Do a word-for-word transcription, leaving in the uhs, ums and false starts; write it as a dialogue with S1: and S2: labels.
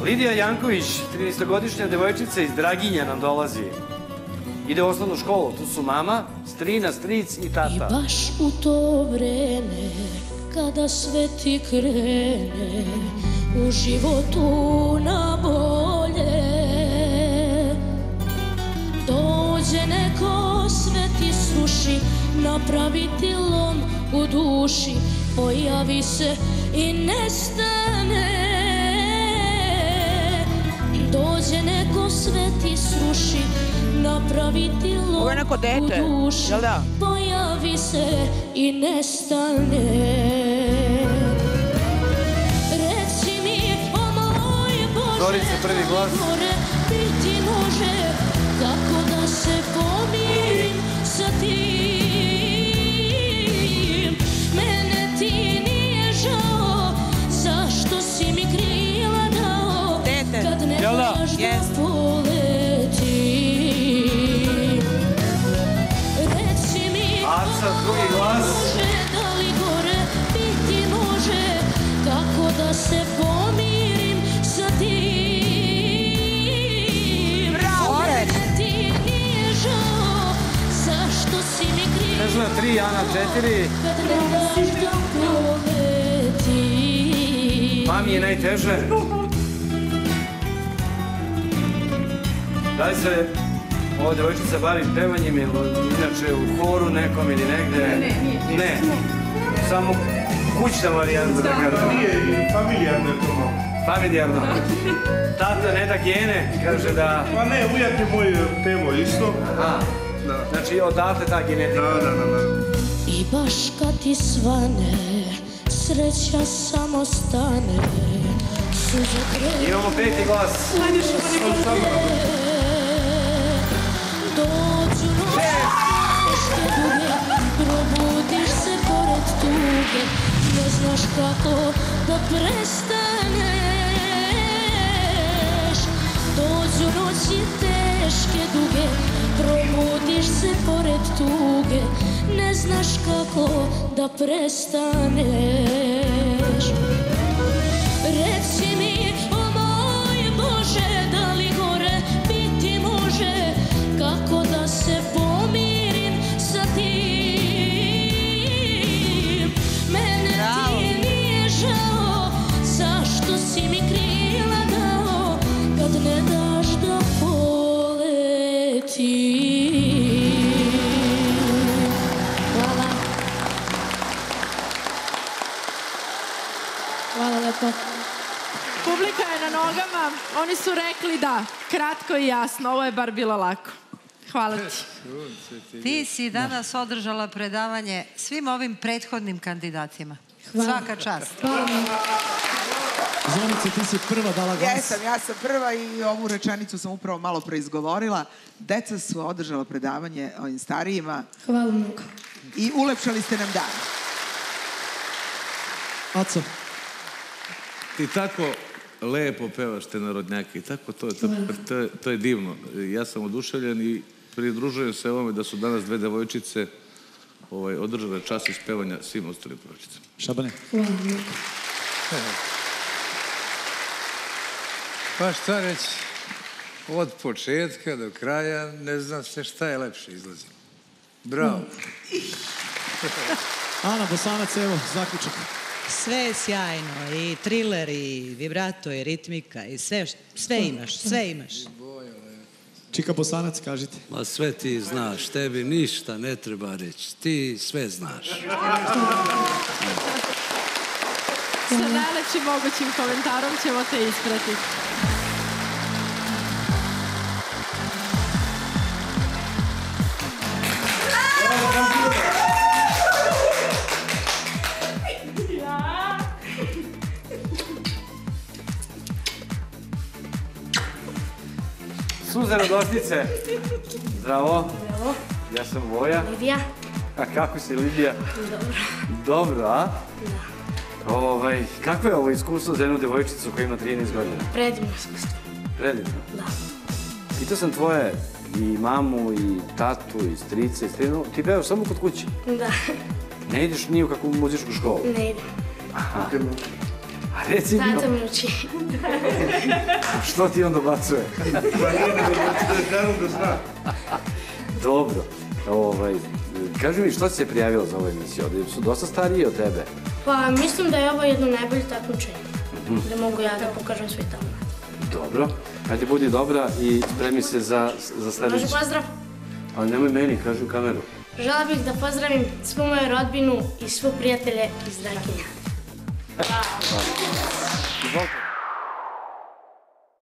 S1: Lidija Janković, trinaestogodišnja devojčica iz Draginja nam dolazi. Ide u osnovnu školu, tu su mama, strina, stric i tata.
S2: I baš u to vreme, kada sve ti krene, u životu na bolje, dođe neko, sve ti sruši, napravi ti lom u duši, pojavi se i nestane. Dođe neko, sve ti sruši, napravi ti lom u duši, pojavi se i nestane. Reci mi, o moj Bože, gore biti može, kako da se pomirim sa tim. Mene ti nije žao, zašto si mi krila dao, kad ne daš da poletim. Reci mi, o moj Bože, da li gore biti može, kako da se pomirim sa tim. Mene ti nije žao, zašto si mi krila,
S1: Nežna tri, Ana četiri.
S2: kad ne daš da poletim.
S1: Mami je najteže. Da li se ova devojčica bavi pevanjem ili inače u horu nekom ili negde?
S3: Ne, nije.
S1: Ne. Samo kućna varijanta, da kažem.
S4: Nije, familijarno je to malo.
S1: Familijarno. Tata ne da gene, kaže da...
S4: Pa ne, ujak je moj pevo isto.
S1: Aha. Znači odatle ta genetika.
S4: Da, da, da.
S2: I baš kad ti svane, sreća samo stane, suze krene.
S1: Imamo peti glas.
S2: Dođu noći teške duge, probudiš se pored tuge, ne znaš kako da prestaneš. Dođu noći teške duge, probudiš se pored tuge, ne znaš kako da prestaneš. Reci mi, o moj Bože, da li gore biti može, kako da se pomirim sa tim. Mene ti nije žao, zašto si mi krila dao, kad ne daš da poletim. Hvala. Hvala lepo.
S3: Publika je na nogama, oni su rekli da, kratko i jasno, ovo je bar bilo lako. Hvala ti.
S5: Ti si danas održala predavanje svim ovim prethodnim kandidatima. Svaka čast.
S6: Zonice, ti si prva dala glas.
S7: Jesam, ja sam prva i ovu rečenicu sam upravo malo preizgovorila. Deca su održala predavanje ovim starijima.
S2: Hvala mnogo.
S7: I ulepšali ste nam dan.
S6: Aco.
S8: Ti tako lepo pevaš te narodnjake i tako to, to, to, to je divno. Ja sam oduševljen i pridružujem se ovome da su danas dve devojčice ovaj, održale čas ispevanja svim ostalim devojčicama.
S6: Šabane.
S2: Hvala mnogo.
S9: Pa šta reći, od početka do kraja ne znam se šta je lepše izlazi. Bravo.
S6: Ana Bosanac, evo, zaključak.
S10: Sve je sjajno, i triler, i vibrato, i ritmika, i sve, sve imaš, sve imaš.
S6: Čika Bosanac, kažite.
S11: Ma sve ti znaš, tebi ništa ne treba reći, ti sve znaš.
S3: Sa najlepšim mogućim komentarom ćemo te ispratiti.
S1: Suze Radosnice. Zdravo.
S12: Zdravo.
S1: Ja sam Voja.
S12: Lidija.
S1: A kako si, Lidija?
S12: Dobro.
S1: Dobro, a?
S12: Da.
S1: Ovaj, kako je ovo iskustvo za jednu devojčicu koja ima trinaest godina?
S12: Predivno iskustvo.
S1: Predivno?
S12: Da.
S1: Pitao sam tvoje i mamu, i tatu, i strice, i strinu. Ti pevaš samo kod kuće?
S12: Da.
S1: Ne ideš ni u kakvu muzičku školu?
S12: Ne idem.
S1: Aha. A reci mi...
S13: Tata mi uči.
S1: Što ti on dobacuje?
S4: Pa nije da da zna.
S1: Dobro. Ovaj, kaži mi, što si se prijavila za ovu emisiju? Ovdje su dosta stariji od tebe.
S13: Pa mislim da je ovo jedno najbolje takmičenje. Da mogu ja da pokažem svoj talent.
S1: Dobro. Hajde, budi dobra i spremi se za, za sledeći.
S13: Može pozdrav?
S1: Ali nemoj meni, kaži u kameru.
S13: Žela bih da pozdravim svu moju rodbinu i svu prijatelje iz Draginja.
S1: Hvala.